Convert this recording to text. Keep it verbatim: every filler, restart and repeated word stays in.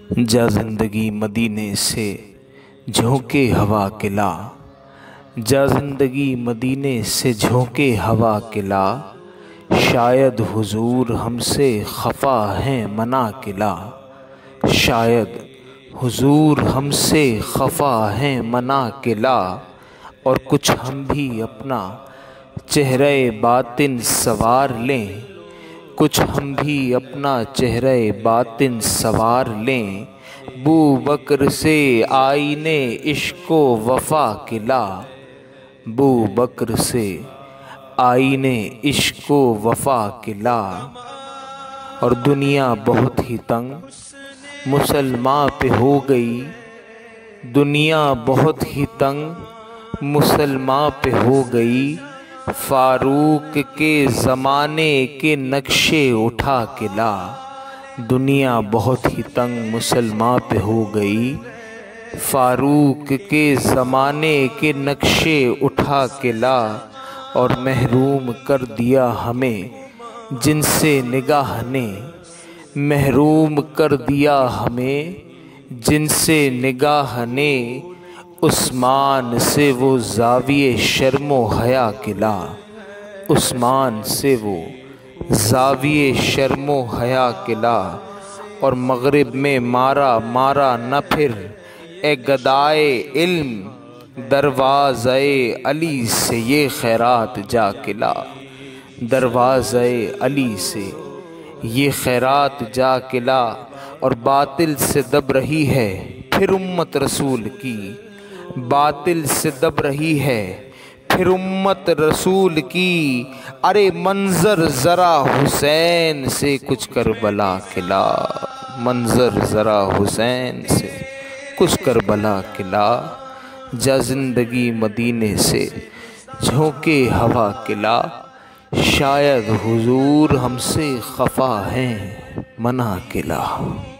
جا زندگی مدینے سے جھونکے ہوا کلا، جا زندگی مدینے سے جھونکے ہوا کلا، شاید حضور ہم سے خفا ہیں منا کلا، شاید حضور ہم سے خفا ہیں منا کلا، اور کچھ ہم بھی اپنا چہرہ باطن سنوار لیں، کچھ ہم بھی اپنا چہرہ باطن سنوار لیں، بو بکر سے آئینے عشق و وفا کلا، بو بکر سے آئینے عشق و وفا کلا۔ اور دنیا بہت ہی تنگ مسلمان پہ ہو گئی، دنیا بہت ہی تنگ مسلمان پہ ہو گئی، فاروق کے زمانے کے نقشے اٹھا کے لا، دنیا بہت ہی تنگ مسلمان پہ ہو گئی، فاروق کے زمانے کے نقشے اٹھا کے لا، اور محروم کر دیا ہمیں جن سے نگاہ نے، محروم کر دیا ہمیں جن سے نگاہ نے، عثمان سے وہ زاویے شرم و حیا کلا، عثمان سے وہ زاویے شرم و حیا کلا، اور مغرب میں مارا مارا نہ پھر اے گدائے علم، دروازۂ علی سے یہ خیرات جا کلا، دروازۂ علی سے یہ خیرات جا کلا، اور باطل سے دب رہی ہے پھر امت رسول کی، باطل سے دب رہی ہے پھر امت رسول کی، ارے منظر ذرا حسین سے کچھ کربلا کھلا، منظر ذرا حسین سے کچھ کربلا کھلا، جا زندگی مدینے سے جھونکے ہوا کلا، شاید حضور ہم سے خفا ہیں منا کلا۔